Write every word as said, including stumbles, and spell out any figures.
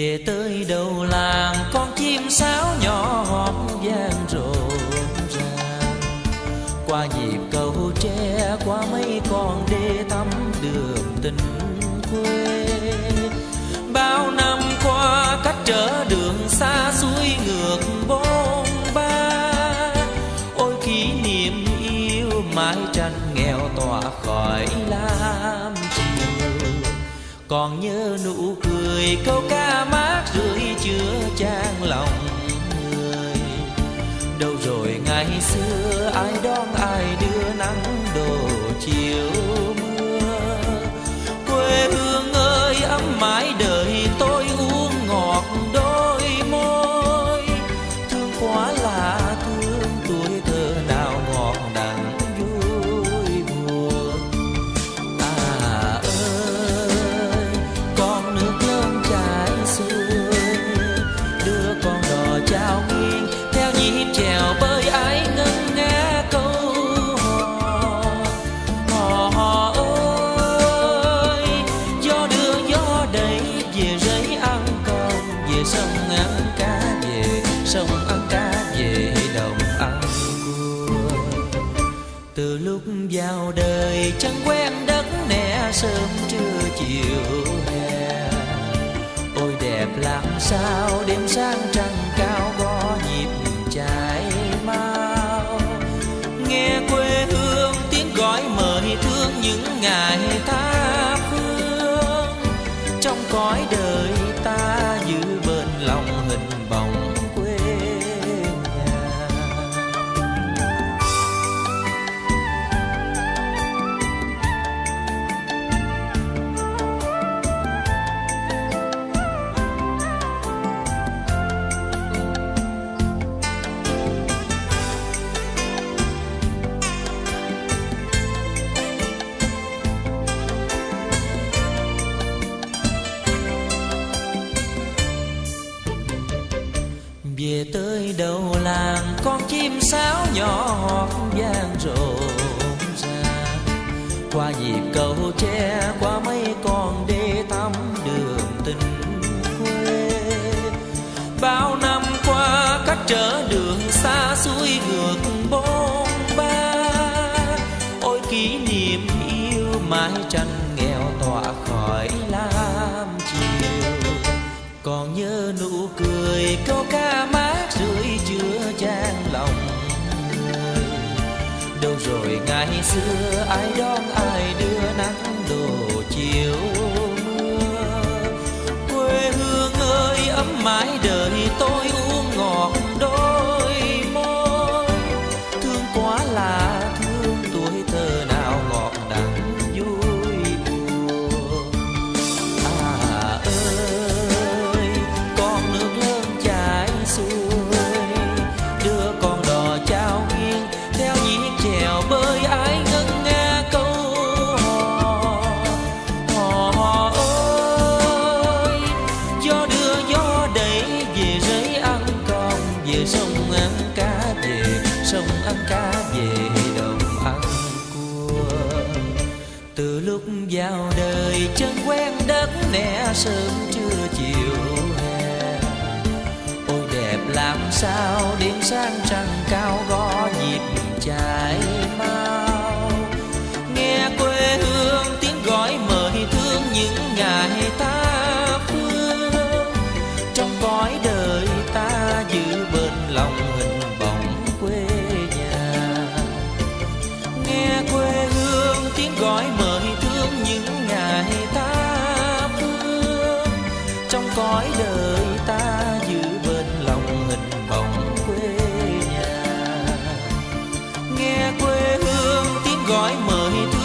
Về tới đầu làng con chim sáo nhỏ hót vang rộn ràng, qua nhịp cầu tre qua mấy con đê thăm đường tình quê. Bao năm qua cách trở đường xa suối ngược bôn ba, ôi kỷ niệm yêu mái tranh nghèo tỏa khỏi lam chiều. Còn nhớ nụ cười câu ca mát rượi chứa chan lòng người. Đâu rồi ngày xưa ai đón ai đưa nắng đổ chiều mưa. Quê hương ơi ấm mãi đời tôi uống ngọt đôi môi. Thương quá là thương tuổi thơ nào ngọt đắng vui buồn. À ơi con nước lớn chảy xuôi, đưa con đò trao nghiêng theo nhịp chèo bơi ái ngân nga câu hò. Hò hò ơi gió đưa gió đẩy về rẫy ăn cơm, về sông ăn cá, về sông ăn cá, về đồng ăn cua. Từ lúc vào đời chẳng quen đất nẻ sớm trưa chiều hè, ôi đẹp làm sao đêm sáng trăng cao gõ nhịp chảy mau. Nghe quê hương tiếng gọi mời thương những ngày tha phương, trong cõi đời ta giữ bên lòng hình bóng quê nhà. Về tới đầu làng con chim sáo nhỏ hót vang rộn ràng, qua nhịp cầu tre qua mấy con đê thăm đường tình quê. Bao năm qua cách trở đường xa suối ngược bôn ba, ôi kỷ niệm yêu mái tranh nghèo tỏa khỏi lam chiều. Còn nhớ nụ cười câu ca mát rượi chứa chan lòng người. Đâu rồi ngày xưa ai đón ai đưa nắng đổ chiều mưa. Quê hương ơi ấm mãi đời tôi uống ngọt đôi môi. Thương quá là thương tuổi thơ nào ngọt đắng vui buồn. À ơi con nước lớn chảy xuôi, đưa con đò trao nghiêng theo nhịp chèo bơi ái ngân nga câu hò. Hò hò ơi gió đưa gió đẩy về rẫy ăn con, về sông ăn cá, về sông ăn cá, về đồng ăn cua. Từ lúc vào đời chân quen đất nẻ sớm trưa chiều hè, ôi đẹp làm sao đêm sáng trăng cao gõ nhịp chảy mau. Nghe quê hương tiếng gọi mời thương những ngày tha phương, trong cõi đời ta giữ bên lòng hình bóng quê nhà. Nghe quê hương tiếng gọi mời thương những ngày tha phương, trong cõi đời ta giữ bên lòng hình bóng quê nhà. Nghe quê hương tiếng gọi mời thương